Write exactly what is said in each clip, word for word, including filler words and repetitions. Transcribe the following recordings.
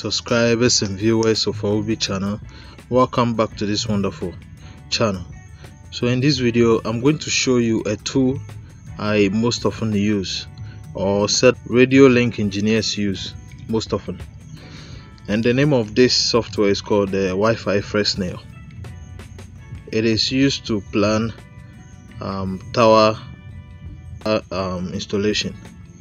subscribers and viewers of our Obi channel. Welcome back to this wonderful channel. So in this video I'm going to show you a tool I most often use, or said radio link engineers use most often, and the name of this software is called the Wi-Fi Fresnel. It is used to plan um, tower uh, um, installation.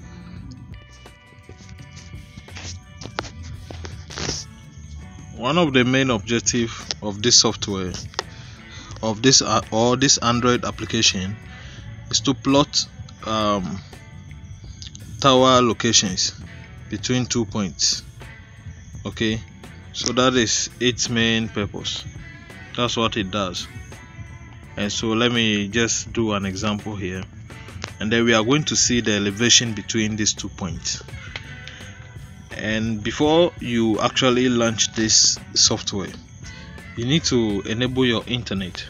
One of the main objective of this software, of this uh, or this Android application, is to plot um, tower locations between two points. Okay, so that is its main purpose. That's what it does. And so let me just do an example here, and then we are going to see the elevation between these two points. And before you actually launch this software, you need to enable your internet,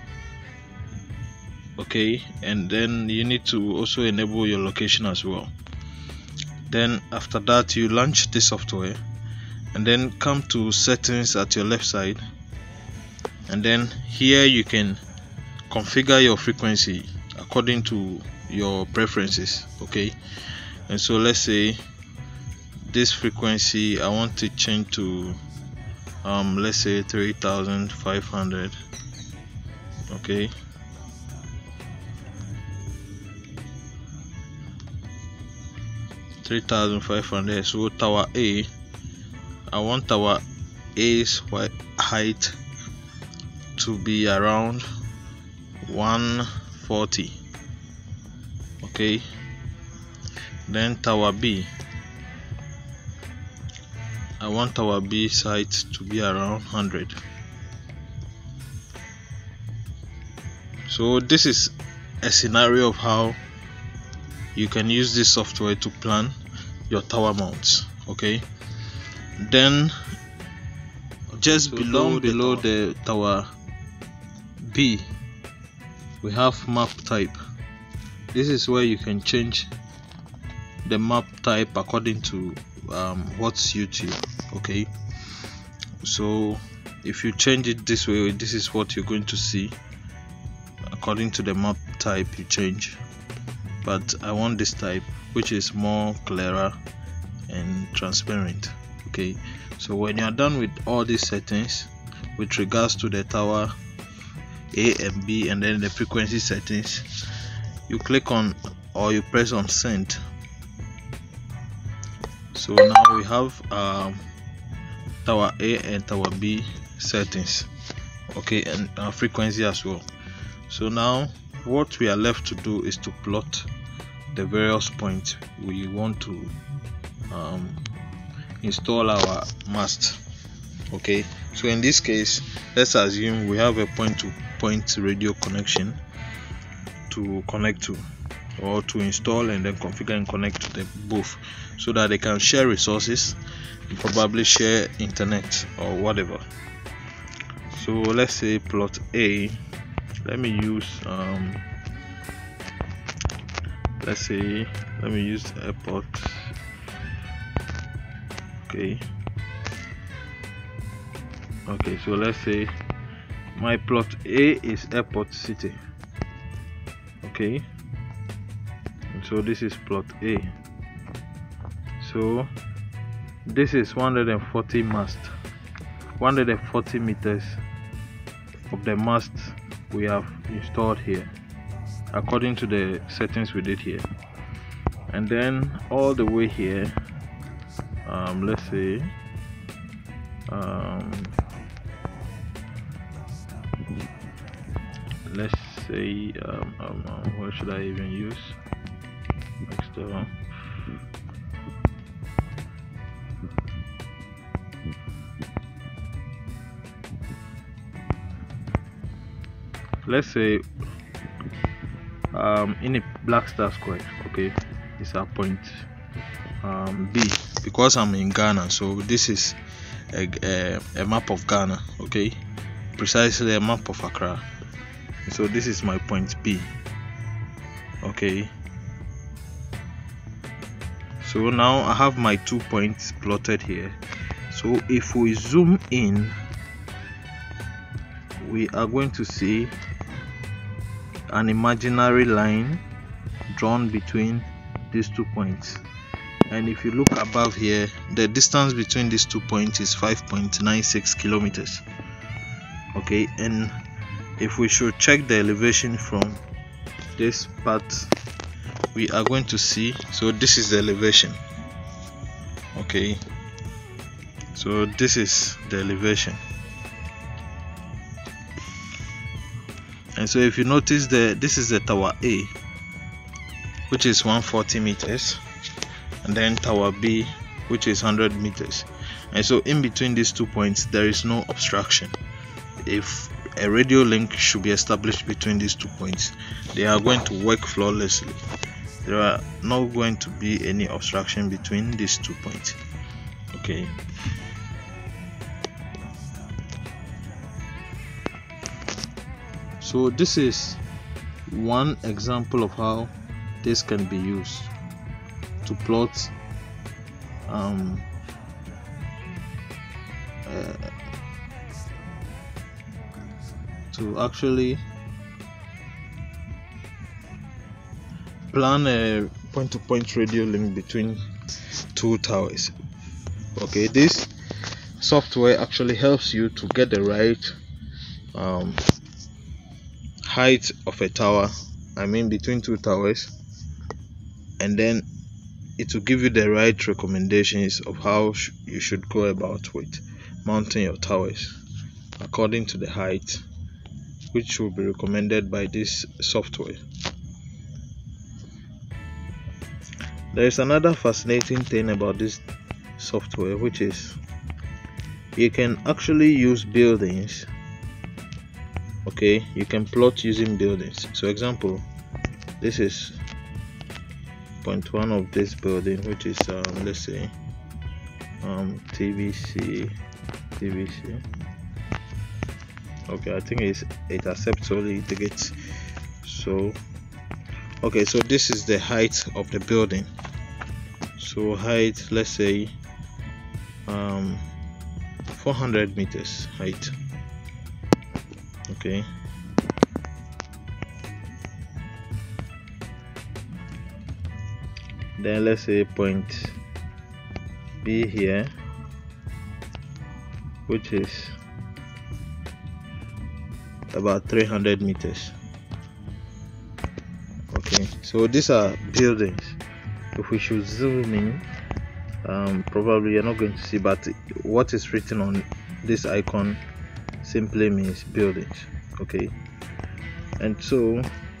okay, and then you need to also enable your location as well. Then after that, you launch the software and then come to settings at your left side, and then here you can configure your frequency according to your preferences. Okay, and so let's say this frequency I want to change to um let's say three thousand five hundred. Okay, three thousand five hundred. So tower A, I want tower A's height to be around one forty. Okay, then tower B, I want our B height to be around one hundred. So this is a scenario of how you can use this software to plan your tower mounts. Okay, then just so below below the tower B, we have map type. This is where you can change the map type according to um, what suits you. Okay, so if you change it this way, this is what you're going to see according to the map type you change. But I want this type, which is more clearer and transparent. Okay, so when you're done with all these settings with regards to the tower A and B, and then the frequency settings, you click on or you press on send. So now we have um, tower A and tower B settings, okay, and uh, frequency as well. So now what we are left to do is to plot the various points we want to um, install our mast. Okay, so in this case, let's assume we have a point-to-point radio connection to connect to, or to install and then configure and connect to them both, so that they can share resources and probably share internet or whatever. So let's say plot A, let me use um let's say let me use airport. Okay, okay, so let's say my plot A is airport city. Okay, so this is plot A. So this is one hundred forty mast, one hundred forty meters of the mast we have installed here according to the settings we did here. And then all the way here, um, let's say um, let's say um, um, um, what should I even use next uh, let's say um, in a black star square. Okay, it's our point um, B, because I'm in Ghana, so this is a, a, a map of Ghana. Okay, precisely a map of Accra. So this is my point B. Okay, so now I have my two points plotted here. So if we zoom in, we are going to see an imaginary line drawn between these two points, and if you look above here, the distance between these two points is five point nine six kilometers. Okay, and if we should check the elevation from this part, we are going to see, so this is the elevation. Okay, so this is the elevation, and so if you notice, the this is the tower A, which is one hundred forty meters, and then tower B, which is one hundred meters, and so in between these two points there is no obstruction. If a radio link should be established between these two points, they are going to work flawlessly. There are not going to be any obstruction between these two points. Okay, so this is one example of how this can be used to plot um, uh, to actually plan a point-to-point radio link between two towers. Okay, this software actually helps you to get the right um, height of a tower, I mean between two towers, and then it will give you the right recommendations of how sh you should go about with mounting your towers according to the height which will be recommended by this software. There is another fascinating thing about this software, which is you can actually use buildings. Okay, you can plot using buildings. So example, this is point one of this building, which is um, let's say um, T V C T V C. Okay, I think it's, it accepts only tickets. So okay, so this is the height of the building. So height, let's say um, four hundred meters height. Okay, then let's say point B here, which is about three hundred meters. Okay, so these are buildings. If we should zoom in, um, probably you're not going to see, but what is written on this icon simply means buildings. Okay, and so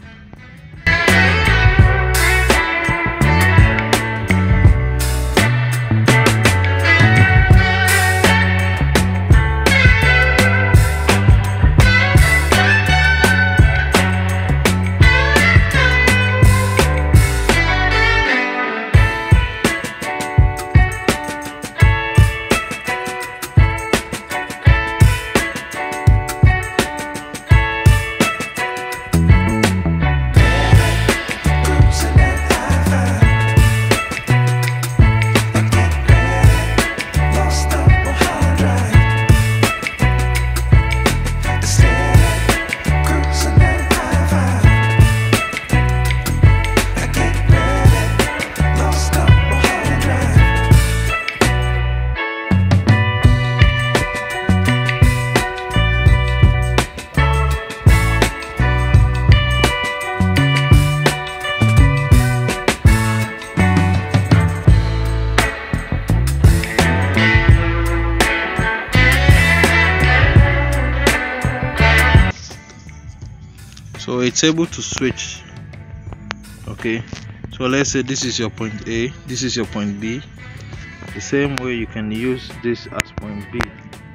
so it's able to switch. Okay, so let's say this is your point A, this is your point B. The same way you can use this as point B.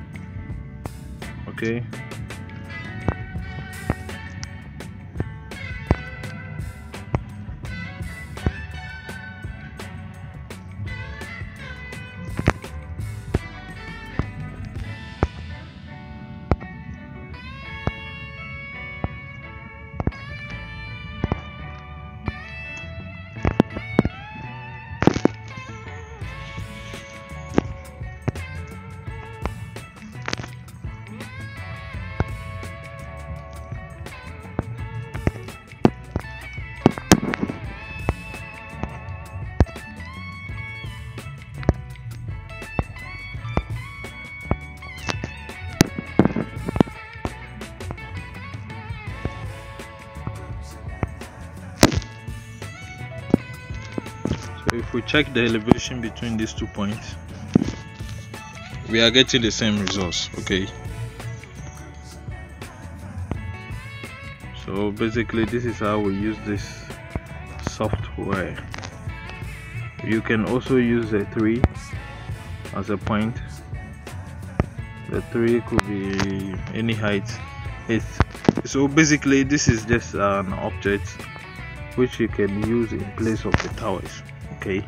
Okay, So if we check the elevation between these two points, we are getting the same results. Okay, so basically this is how we use this software. You can also use a three as a point. The three could be any height. It's so basically this is just an object which you can use in place of the towers. Okay,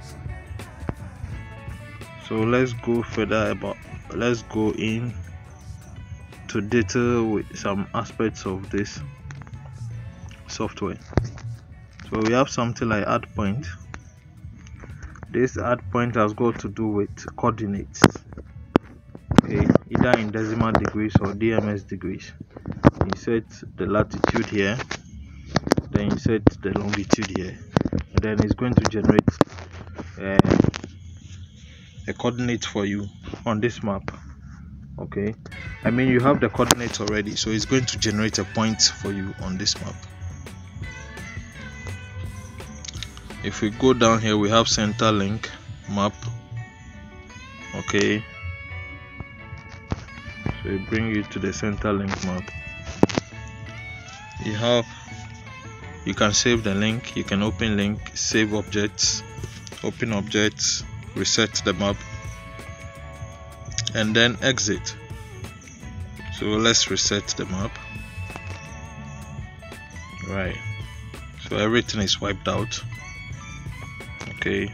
so let's go further about let's go in to detail with some aspects of this software. So we have something like add point. This add point has got to do with coordinates, okay, either in decimal degrees or D M S degrees. You set the latitude here, then you set the longitude here, and then it's going to generate uh, a coordinate for you on this map. Okay, I mean you have the coordinates already, so it's going to generate a point for you on this map. If we go down here, we have center link map. Okay, so it brings you to the center link map. You have you can save the link, you can open link, save objects, open objects, reset the map, and then exit. So let's reset the map. Right, so everything is wiped out. Okay,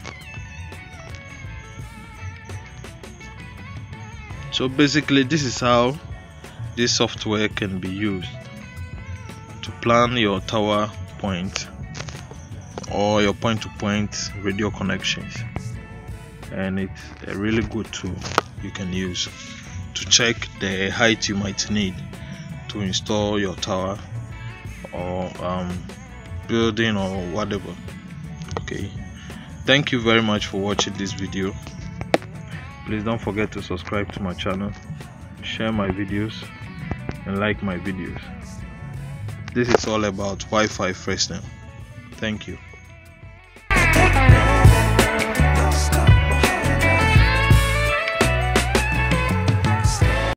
so basically this is how this software can be used to plan your tower point or your point-to-point radio connections, and it's a really good tool you can use to check the height you might need to install your tower or um, building or whatever. Okay, thank you very much for watching this video. Please don't forget to subscribe to my channel, share my videos, and like my videos. This is all about Wi-Fi Fresnel. Thank you.